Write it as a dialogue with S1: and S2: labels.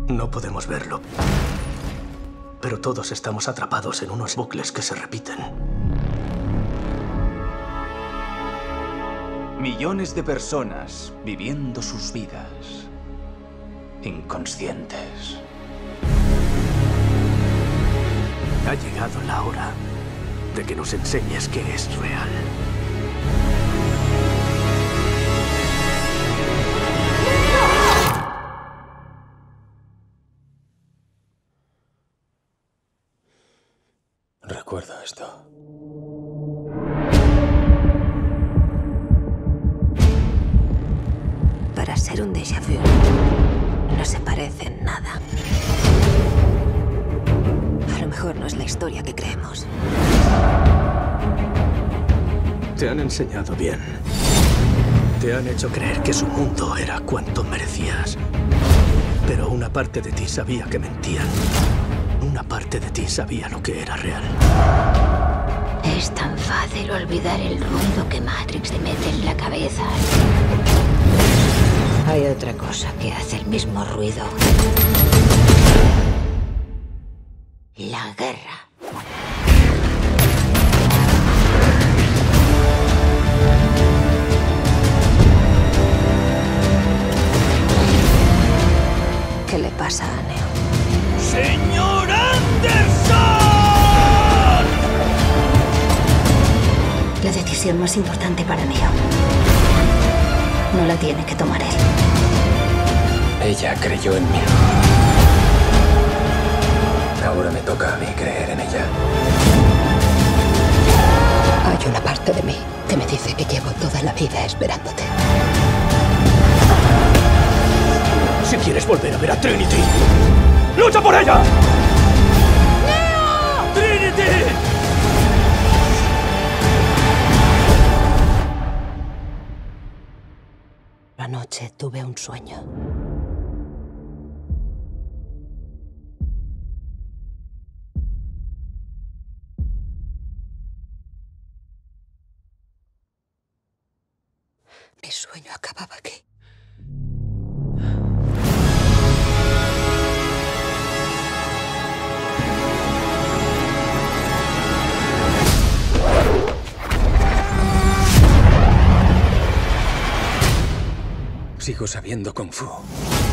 S1: No podemos verlo. Pero todos estamos atrapados en unos bucles que se repiten.
S2: Millones de personas viviendo sus vidas inconscientes.
S1: Ha llegado la hora de que nos enseñes qué es real.
S3: Recuerdo esto.
S4: Para ser un déjà vu, no se parece en nada. A lo mejor no es la historia que creemos.
S1: Te han enseñado bien. Te han hecho creer que su mundo era cuanto merecías. Pero una parte de ti sabía que mentían. Una parte de ti sabía lo que era real.
S5: Es tan fácil olvidar el ruido que Matrix te mete en la cabeza. Hay otra cosa que hace el mismo ruido. La guerra.
S4: ¿Qué le pasa a Neo?
S2: ¡Señor Anderson!
S5: La decisión más importante para Neo no la tiene que tomar él.
S3: Ella creyó en mí. Ahora me toca a mí creer en ella.
S4: Hay una parte de mí que me dice que llevo toda la vida esperándote.
S1: Si quieres volver a ver a Trinity, ¡lucha por ella! ¡Neo! ¡Trinity!
S4: Anoche tuve un sueño. Mi sueño acababa aquí.
S3: Sigo sabiendo Kung Fu.